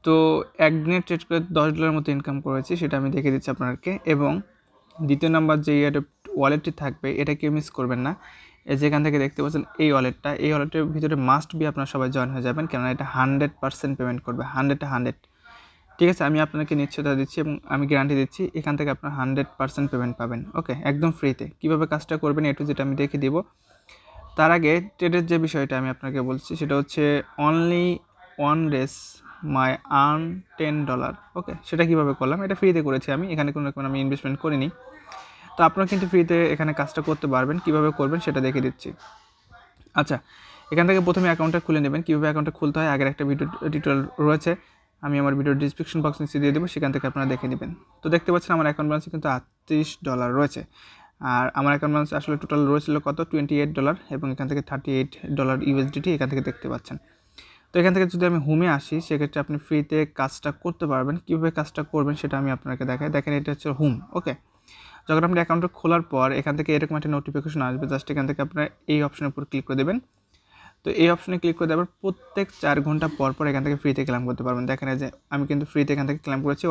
তো একদিনে ট্রেড করে $10 মতো ইনকাম করেছি, সেটা আমি দেখে দিচ্ছি আপনাকে। এবং দ্বিতীয় নাম্বার যে এয়ারড্রপ ওয়ালেটটি থাকবে এটা কেউ মিস করবেন না। যেখান থেকে দেখতে পাচ্ছেন এই ওয়ালেটের ভিতরে মাস্ট বি আপনারা সবাই জয়েন হয়ে যাবেন, কেননা এটা 100% পেমেন্ট করবে, 100 ঠিক আছে। আমি আপনাকে নিশ্চয়তা দিচ্ছি এবং আমি গ্যারান্টি দিচ্ছি এখান থেকে আপনার 100% পেমেন্ট পাবেন। ওকে, একদম ফ্রিতে। কীভাবে কাজটা করবেন একটু যেটা আমি দেখে দিব। তার আগে ট্রেডের যে বিষয়টা আমি আপনাকে বলছি সেটা হচ্ছে only one race my earn $10। Okay, সেটা কীভাবে করলাম, এটা ফ্রিতে করেছি আমি, এখানে কোনো রকম আমি ইনভেস্টমেন্ট করিনি। তো আপনারা কিন্তু ফ্রিতে এখানে কাজটা করতে পারবেন, কীভাবে করবেন সেটা দেখে দিচ্ছি। আচ্ছা, এখান থেকে প্রথমে অ্যাকাউন্টটা খুলে নেবেন। কীভাবে অ্যাকাউন্টটা খুলতে হয় আগের একটা ভিডিও টিউটোরিয়াল রয়েছে, আমি আমার ভিডিও ডিসক্রিপশন বক্স নিচে দিয়ে দেবো, সেখান থেকে আপনারা দেখে নেবেন। তো দেখতে পাচ্ছেন আমার অ্যাকাউন্ট ব্যালেন্সে কিন্তু $38 রয়েছে, আর আমার অ্যাকাউন্ট ব্যালেন্স আসলে টোটাল রয়েছিল কত $28, এবং এখান থেকে $38 USDT এখান থেকে দেখতে পাচ্ছেন। তো এখান থেকে যদি আমি হোমে আসি সেক্ষেত্রে আপনি ফ্রিতে কাজটা করতে পারবেন। কীভাবে কাজটা করবেন সেটা আমি আপনাকে দেখাই। দেখেন এটা হচ্ছে হোম। ওকে, যখন আপনি অ্যাকাউন্টটা খোলার পর এখান থেকে এরকম একটা নোটিফিকেশন আসবে, জাস্ট এখান থেকে আপনার এই অপশনের উপর ক্লিক করে দেবেন। তো এই অপশনে ক্লিক করে দেওয়ার প্রত্যেক 4 ঘন্টা পর পর এখান থেকে ফ্রিতে ক্লেম করতে পারবেন। দেখেন যে আমি কিন্তু ফ্রিতে এখান থেকে ক্লেম করেছি,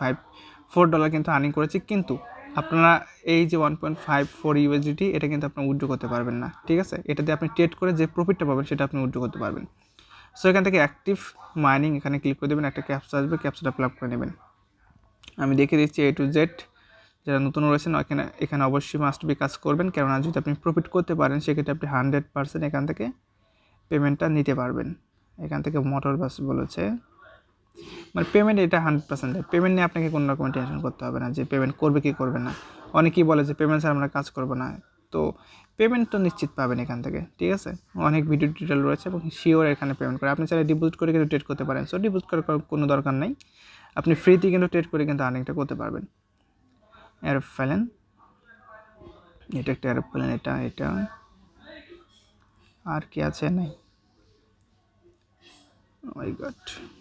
$1.54 কিন্তু আর্নিং করেছি। কিন্তু আপনারা এই যে 1.54 USDT এটা কিন্তু আপনি উইথড্র করতে পারবেন না, ঠিক আছে। এটা দিয়ে আপনি ট্রেড করে যে প্রফিটটা পাবেন সেটা আপনি উইথড্র করতে পারবেন। সো এখান থেকে অ্যাক্টিভ মাইনিং এখানে ক্লিক করে দেবেন, একটা ক্যাপচা আসবে, ক্যাপচাটা ফিল আপ করে নেবেন। আমি দেখে দিচ্ছি A to Z। যারা নতুন রয়েছেন এখানে অবশ্যই মাস্ট বি কাজ করবেন, কেননা যদি আপনি প্রফিট করতে পারেন সেক্ষেত্রে আপনি 100% এখান থেকে পেমেন্টটা নিতে পারবেন। এখান থেকে মোটর বাস বলেছে, মানে পেমেন্ট এটা 100%। পেমেন্ট নিয়ে আপনাকে কোনো রকম টেনশন করতে হবে না যে পেমেন্ট করবে কি করবে না। অনেকেই বলে যে পেমেন্ট ছাড়া আমরা কাজ করবো না, তো পেমেন্ট তো নিশ্চিত পাবেন এখান থেকে, ঠিক আছে। অনেক ভিডিও টিউটোরিয়াল রয়েছে এবং শিওর এখানে পেমেন্ট করে। আপনি চাইলে ডিপোজিট করে কিন্তু ট্রেড করতে পারেন। সো ডিপোজিট করার কোনো দরকার নেই, আপনি ফ্রিতে কিন্তু ট্রেড করে কিন্তু আর্নিংটা করতে পারবেন। এরোপ্লেন, এটা একটা এরোপ্লেন, এটা আর কি আছে নাই, মাই গড।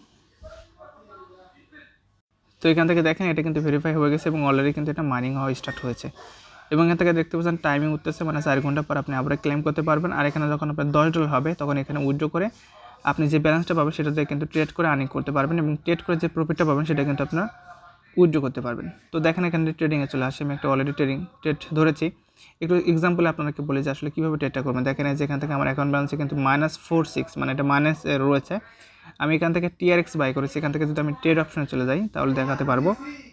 তো এখান থেকে দেখেন এটা কিন্তু ভেরিফাই হয়ে গেছে এবং অলরেডি কিন্তু এটা মাইনিং হওয়া স্টার্ট হয়েছে। এবং এখান থেকে দেখতে পাচ্ছেন টাইমিং উঠতেছে, মানে 4 ঘন্টা পর আপনি আবার ক্লেম করতে পারবেন। আর এখানে যখন আপনার $10 হবে তখন এখানে উইথড্র করে আপনি যে ব্যালেন্সটা পাবেন সেটাতে কিন্তু ট্রেড করে আর্নিং করতে পারবেন, এবং ট্রেড করে যে প্রফিটটা পাবেন সেটা কিন্তু আপনার উইথড্র করতে পারবেন। তো দেখেন এখানে ট্রেডিংয়ে চলে আসে, আমি একটা অলরেডি ট্রেড ধরেছি। একটু এক্সাম্পলে আপনাকে বলি যে আসলে কীভাবে ট্রেডটা করবেন। দেখেন যেখান থেকে আমার অ্যাকাউন্ট ব্যালেন্সে কিন্তু -46, মানে এটা মাইনাস রয়েছে। আমি এখান থেকে TRX বাই করেছি। এখান থেকে যদি আমি ট্রেড অপশনে চলে যাই তাহলে দেখাতে পারবো।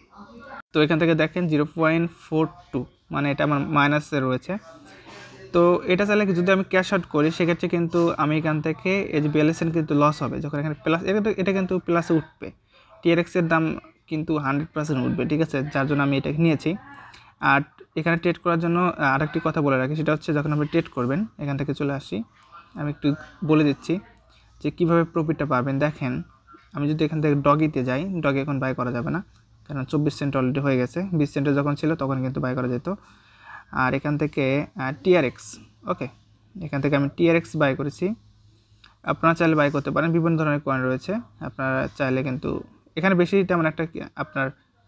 তো এখান থেকে দেখেন 0.42, মানে এটা আমার মাইনাসে রয়েছে। তো এটা চাইলে যদি আমি ক্যাশ আউট করি সেক্ষেত্রে কিন্তু আমি এখান থেকে এই যে BLSN কিন্তু লস হবে, যখন এখানে প্লাস এটা কিন্তু প্লাসে উঠবে। TRXের দাম কিন্তু 100% উঠবে, ঠিক আছে, যার জন্য আমি এটা নিয়েছি। আর এখানে ট্রেড করার জন্য আরেকটি কথা বলে রাখি, সেটা হচ্ছে যখন আপনি ট্রেড করবেন এখান থেকে চলে আসি, আমি একটু বলে দিচ্ছি যে কীভাবে প্রফিটটা পাবেন। দেখেন আমি যদি এখান থেকে ডগিতে যাই, ডগে এখন বাই করা যাবে না, কারণ 24 সেন্ট অলরেডি হয়ে গেছে। 20 সেন্টে যখন ছিল তখন কিন্তু বাই করা যেত। আর এখান থেকে TRX, ওকে, এখান থেকে আমি TRX বাই করেছি। আপনারা চাইলে বাই করতে পারেন, বিভিন্ন ধরনের কয়েন রয়েছে, আপনারা চাইলে কিন্তু এখানে বেশি তেমন একটা আপনার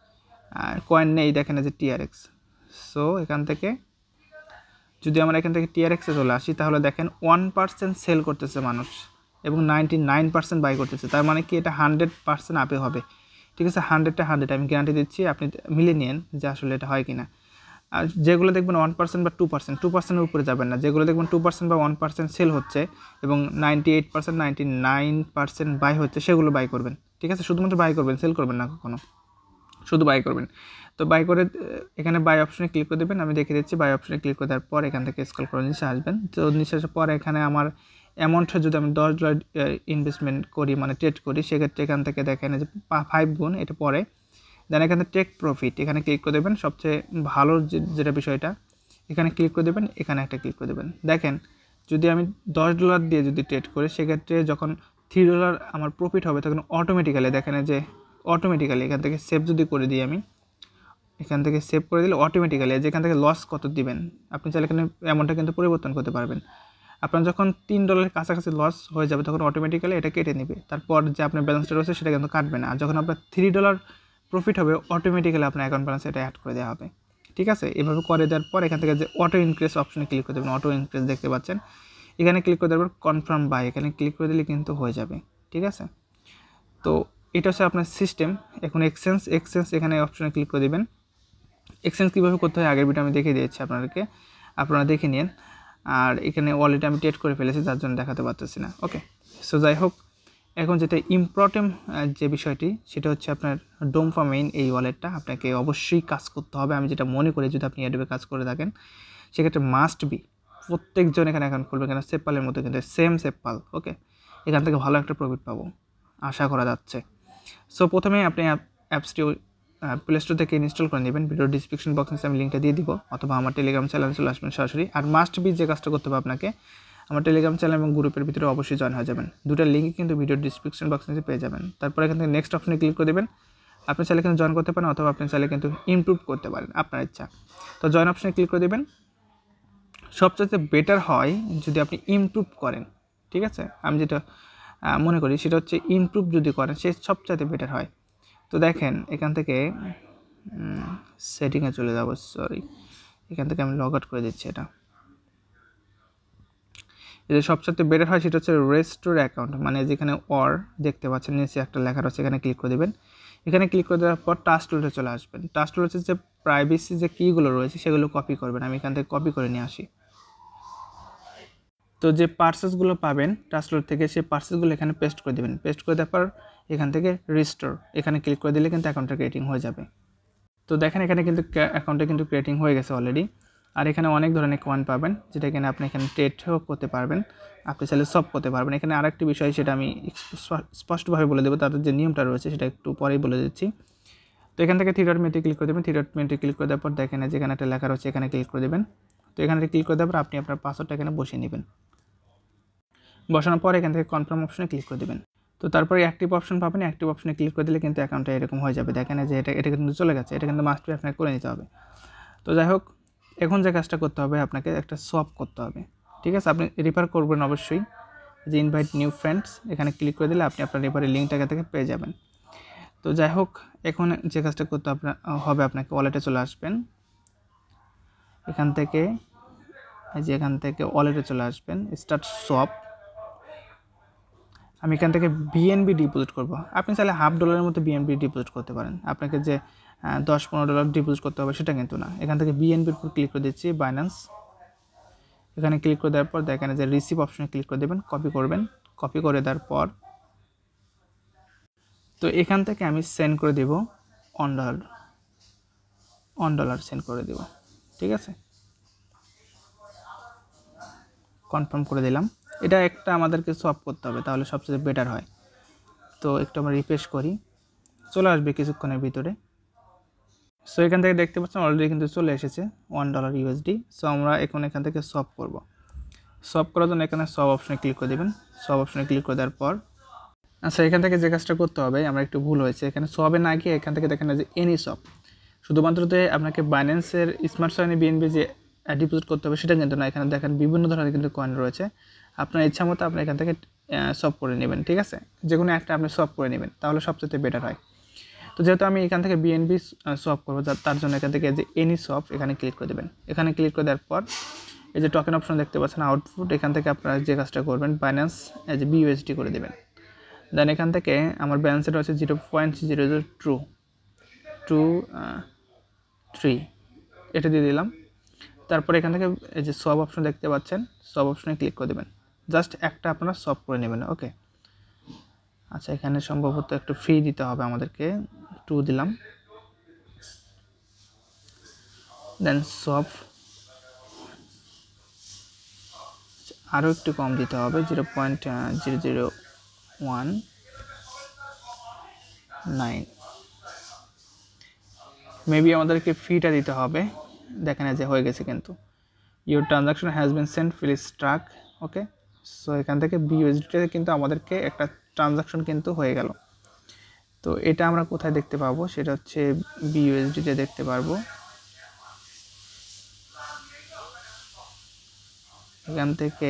কয়েন নেই। দেখেন যে TRX। সো এখান থেকে যদি আমরা এখান থেকে TRXে চলে আসি তাহলে দেখেন 1% সেল করতেছে মানুষ এবং 99% বাই করতেছে, তার মানে কি এটা 100% আপে হবে, ঠিক আছে। 100 আমি গ্যারান্টি দিচ্ছি, আপনি মিলে নিন যে আসলে এটা হয় কিনা। আর যেগুলো দেখবেন 1% বা 2%-2%-এর উপরে যাবেন না, যেগুলো দেখবেন 2% বা 1% সেল হচ্ছে এবং 98% 99% বাই হচ্ছে সেগুলো বাই করবেন, ঠিক আছে। শুধুমাত্র বাই করবেন, সেল করবেন না কখনো, শুধু বাই করবেন। তো বাই করে এখানে বাই অপশনে ক্লিক করে দেবেন। আমি দেখে দিচ্ছি, বাই অপশনে ক্লিক করে দেওয়ার পর এখান থেকে স্ক্রল করে নিচে আসবেন। তো নিচে আসার পর এখানে আমার অ্যামাউন্টটা যদি আমি $10 ইনভেস্টমেন্ট করি, মানে ট্রেড করি, সেক্ষেত্রে এখান থেকে দেখেন যে 5 গুণ এটা পরে। দেন এখানে টেক প্রফিট এখানে ক্লিক করে দেবেন, সবচেয়ে ভালো যেটা বিষয়টা এখানে ক্লিক করে দেবেন, এখানে একটা ক্লিক করে দেবেন। দেখেন যদি আমি $10 দিয়ে যদি ট্রেড করি সেক্ষেত্রে যখন $3 আমার প্রফিট হবে তখন অটোমেটিক্যালি দেখেন যে অটোমেটিক্যালি এখান থেকে সেভ যদি করে দিই, আমি এখান থেকে সেভ করে দিলে অটোমেটিক্যালি যেখান থেকে লস কত দিবেন আপনি চাইলে এখানে অ্যামাউন্টটা কিন্তু পরিবর্তন করতে পারবেন। আপনার যখন $3 কাছাকাছি লস হয়ে যাবে তখন অটোমেটিক্যালি এটা কেটে নেবে, তারপর যে আপনার ব্যালেন্সটা রয়েছে সেটা কিন্তু কাটবে না। আর যখন আপনার $3 প্রফিট হবে অটোমেটিক্যালি আপনার অ্যাকাউন্ট ব্যালেন্স এটা অ্যাড করে দেওয়া হবে, ঠিক আছে। এভাবে করে দেওয়ার পর এখান থেকে যে অটো ইনক্রিজ অপশনে ক্লিক করে দেবেন, অটো ইনক্রিজ দেখতে পাচ্ছেন, এখানে ক্লিক করে দেবেন কনফার্ম বাই, এখানে ক্লিক করে দিলে কিন্তু হয়ে যাবে, ঠিক আছে। তো এটা হচ্ছে আপনার সিস্টেম। এখন এক্সচেঞ্জ এখানে অপশনে ক্লিক করে দেবেন। এক্সচেঞ্জ কীভাবে করতে হয় আগের ভিডিও আমি দেখিয়ে দিয়েছি আপনাদেরকে, আপনারা দেখে নিন। আর এখানে ওয়ালেটে আমি টেট করে ফেলেছি, যার জন্য দেখাতে পারতেছি না। ওকে, সো যাই হোক, এখন যেটা ইম্পর্টেন্ট যে বিষয়টি সেটা হচ্ছে আপনার ডোপামাইন। এই ওয়ালেটটা আপনাকে অবশ্যই কাজ করতে হবে। আমি যেটা মনে করি, যদি আপনি অ্যাডোবে কাজ করে থাকেন সেক্ষেত্রে মাস্ট বি প্রত্যেকজন এখানে অ্যাকাউন্ট খুলবে, কেন সেপালের মতো কিন্তু সেম সেপাল। ওকে, এখান থেকে ভালো একটা প্রফিট পাবো আশা করা যাচ্ছে। সো প্রথমে আপনি অ্যাপসটি প্লে স্টোর থেকে ইনস্টল করে নেবেন। ভিডিও ডিসক্রিপশন বক্সে আমি লিঙ্কটা দিয়ে দিব, অথবা আমার টেলিগ্রাম চ্যানেলে চলে আসবেন সরাসরি। আর মাস্ট বি যে কাজটা করতে হবে আপনাকে, আমার টেলিগ্রাম চ্যানেল এবং গ্রুপের ভিতরে অবশ্যই জয়েন হয়ে যাবেন। দুটো লিঙ্ক কিন্তু ভিডিও ডিসক্রিপশন বক্সে পেয়ে যাবেন। তারপর এখান থেকে নেক্সট অপশনে ক্লিক করে দেবেন। আপনি চাইলে কিন্তু জয়েন করতে পারেন, অথবা আপনি চাইলে কিন্তু ইমপ্রুভ করতে পারেন, আপনার ইচ্ছা। তো জয়েন অপশনে ক্লিক করে দেবেন। সবচেয়ে বেটার হয় যদি আপনি ইমপ্রুভ করেন, ঠিক আছে? আমি যেটা মনে করি সেটা হচ্ছে ইমপ্রুভ যদি করেন সে সবচেয়ে বেটার হয়। তো দেখেন এখান থেকে সেটিংয়ে চলে যাব, সরি, এখান থেকে আমি লগ আউট করে দিচ্ছি। এটা যে সবচেয়ে বেটার হয় সেটা হচ্ছে রেস্টোর অ্যাকাউন্ট, মানে যেখানে অর দেখতে পাচ্ছেন নিচে একটা লেখা রয়েছে, এখানে ক্লিক করে দেবেন। এখানে ক্লিক করে দেওয়ার পর টাস্ক টুলে চলে আসবেন। টাস্ক টুলে যে প্রাইভেসি যে কিগুলো রয়েছে সেগুলো কপি করবেন। আমি এখান থেকে কপি করে নিয়ে আসি। তো যে পার্সেসগুলো পাবেন টাস্ক টুল থেকে, সেই পার্সেসগুলো এখানে পেস্ট করে দেবেন। পেস্ট করে দেওয়ার পর এখান থেকে রিস্টোর এখানে ক্লিক করে দিলে কিন্তু অ্যাকাউন্টটা ক্রিয়েটিং হয়ে যাবে। তো দেখেন এখানে কিন্তু অ্যাকাউন্টটা কিন্তু ক্রিয়েটিং হয়ে গেছে অলরেডি। আর এখানে অনেক ধরনের কয়েন পাবেন, যেটা এখানে আপনি এখানে ট্রেডও করতে পারবেন, আপনি চাইলে সব করতে পারবেন। এখানে আরেকটি বিষয়, সেটা আমি স্পষ্টভাবে বলে দেবো, তাদের যে নিয়মটা রয়েছে সেটা একটু পরেই বলে দিচ্ছি। তো এখান থেকে থ্রি ডট মেনুতে ক্লিক করে দেবেন। থ্রি ডট মেনুতে ক্লিক করে দেওয়ার পর দেখেন যেখানে একটা লেখা রয়েছে এখানে ক্লিক করে দেবেন। তো এখানে ক্লিক করে দেওয়ার পর আপনি আপনার পাসওয়ার্ডটা এখানে বসিয়ে নেবেন। বসানোর পর এখান থেকে কনফার্ম অপশনে ক্লিক করে দেবেন। তো তারপরে অ্যাক্টিভ অপশন পাবেন, অ্যাক্টিভ অপশনে ক্লিক করে দিলে কিন্তু অ্যাকাউন্টটা এরকম হয়ে যাবে। দেখেন যে এটা কিন্তু চলে গেছে, এটা কিন্তু মাস্ট বি আপনাকে করে নিতে হবে। তো যাই হোক, এখন যে কাজটা করতে হবে আপনাকে একটা সোয়াপ করতে হবে, ঠিক আছে? আপনি রেফার করবেন অবশ্যই, যে ইনভাইট নিউ ফ্রেন্ডস এখানে ক্লিক করে দিলে আপনি আপনার রেফারের লিঙ্কটা থেকে পেয়ে যাবেন। তো যাই হোক, এখন যে কাজটা করতে হবে আপনাকে ওয়ালেটে চলে আসবেন। এখান থেকে ওয়ালেটে চলে আসবেন, স্টার্ট সোয়াপ। আমি এখান থেকে বিএনবি ডিপোজিট করব। আপনি চাইলে $1/2 মতো বিএনবি ডিপোজিট করতে পারেন। আপনাকে যে $10-15 ডিপোজিট করতে হবে সেটা কিন্তু না। এখান থেকে বিএনবির উপর ক্লিক করে দিচ্ছি, বাইন্যান্স। এখানে ক্লিক করে দেওয়ার পর দেখেন যে রিসিভ অপশনে ক্লিক করে দেবেন, কপি করবেন। কপি করে দেওয়ার পর তো এখান থেকে আমি সেন্ড করে দেব $1 সেন্ড করে দেব, ঠিক আছে? কনফার্ম করে দিলাম। এটা একটা আমাদেরকে সোয়াপ করতে হবে, তাহলে সবচেয়ে বেটার হয়। তো একটু আমরা রিফ্রেশ করি, চলে আসবে কিছুক্ষণের ভিতরে। সো এখান থেকে দেখতে পাচ্ছেন অলরেডি কিন্তু চলে এসেছে $1 USD। সো আমরা এখন এখান থেকে সোয়াপ করব। সোয়াপ করার জন্য এখানে সব অপশনে ক্লিক করে দেবেন। সব অপশনে ক্লিক করে দেওয়ার পর আচ্ছা, এখান থেকে যে কাজটা করতে হবে, আমরা একটু ভুল হয়েছে, এখানে সোয়াবে না গিয়ে এখান থেকে দেখেন যে এনি সোয়াপ, শুধুমাত্র আপনাকে বাইন্যান্সের স্মার্ট চয়েনে বিএনবি যে ডিপোজিট করতে হবে সেটা কিন্তু না। এখানে দেখেন বিভিন্ন ধরনের কিন্তু কয়েন রয়েছে, আপনার ইচ্ছা মতো আপনি এখান থেকে সোয়াপ করে নেবেন, ঠিক আছে? যে কোনো একটা আপনি সোয়াপ করে নেবেন, তাহলে সবচেয়ে বেটার হয়। তো যেহেতু আমি এখান থেকে বিএনবি সোয়াপ করবো, তার জন্য এখান থেকে যে এনি সোয়াপ এখানে ক্লিক করে দেবেন। এখানে ক্লিক করে দেওয়ার পর এই যে টোকেন অপশন দেখতে পাচ্ছেন আউটপুট, এখান থেকে আপনারা যে কাজটা করবেন বাইন্যান্স এজ এ BUSD করে দেবেন। দেন এখান থেকে আমার ব্যালেন্স রয়েছে 0.00223, এটা দিয়ে দিলাম। তারপর এখান থেকে এই যে সব অপশন দেখতে পাচ্ছেন, সব অপশনে ক্লিক করে দেবেন। জাস্ট একটা আপনারা সব করে নেবেন, ওকে? আচ্ছা, এখানে সম্ভবত একটু ফি দিতে হবে আমাদেরকে, 2 দিলাম। দেন সব আরও একটু কম দিতে হবে, 0.0019। মেবি আমাদেরকে ফিটা দিতে হবে। দেখেন যে হয়ে গেছে কিন্তু, your transaction has been sent please track, okay? So এখান থেকে BUSD কিন্তু আমাদেরকে একটা ট্রানজাকশন কিন্তু হয়ে গেল। তো এটা আমরা কোথায় দেখতে পাবো, সেটা হচ্ছে BUSD দেখতে পারবো এখান থেকে।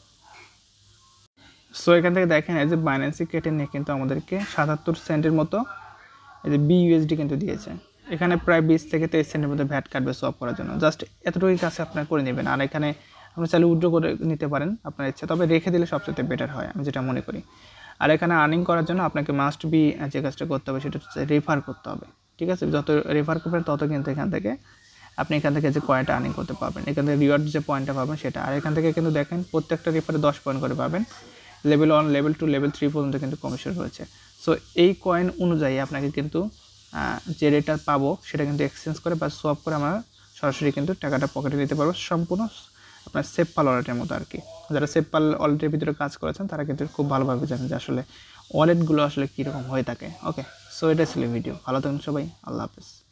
সো এখান থেকে দেখেন এই যে বাইন্যান্সে কেটে নিয়ে কিন্তু আমাদেরকে 77 সেন্টের মতো এই যে BUSD কিন্তু দিয়েছে। এখানে প্রায় 20 থেকে 23 সেন্টের মধ্যে ভ্যাট কাটবে সোয়াপ করার জন্য। জাস্ট এতটুকুই কাছে আপনারা করে নেবেন। আর এখানে আপনি চাইলে উইথড্র করে নিতে পারেন আপনার ইচ্ছা, তবে রেখে দিলে সবচেয়ে বেটার হয়, আমি যেটা মনে করি। আর এখানে আর্নিং করার জন্য আপনাকে মাস্ট বি যে কাজটা করতে হবে সেটা হচ্ছে রেফার করতে হবে, ঠিক আছে? যত রেফার করবেন তত কিন্তু এখান থেকে যে পয়েন্টটা আর্নিং করতে পারবেন, এখান থেকে রিওয়ার্ড যে পয়েন্টটা পাবেন সেটা। আর এখান থেকে কিন্তু দেখেন প্রত্যেকটা রেফারে 10 পয়েন্ট করে পাবেন। লেভেল 1, লেভেল 2, লেভেল 3 পর্যন্ত কিন্তু কমিশন রয়েছে। সো এই কয়েন অনুযায়ী আপনাকে কিন্তু যে রেটটা পাবো সেটা কিন্তু এক্সচেঞ্জ করে বা সোয়াপ করে আমরা সরাসরি কিন্তু টাকাটা পকেটে নিতে পারবো, সম্পূর্ণ আপনার সেফপাল ওয়ালেটের মতো আর কি। যারা সেফপাল ওয়ালেটের ভিতরে কাজ করেছেন তারা কিন্তু খুব ভালোভাবে জানেন যে আসলে ওয়ালেটগুলো আসলে কীরকম হয়ে থাকে। ওকে, সো এটা ছিল ভিডিও। ভালো থাকুন সবাই, আল্লাহ হাফেজ।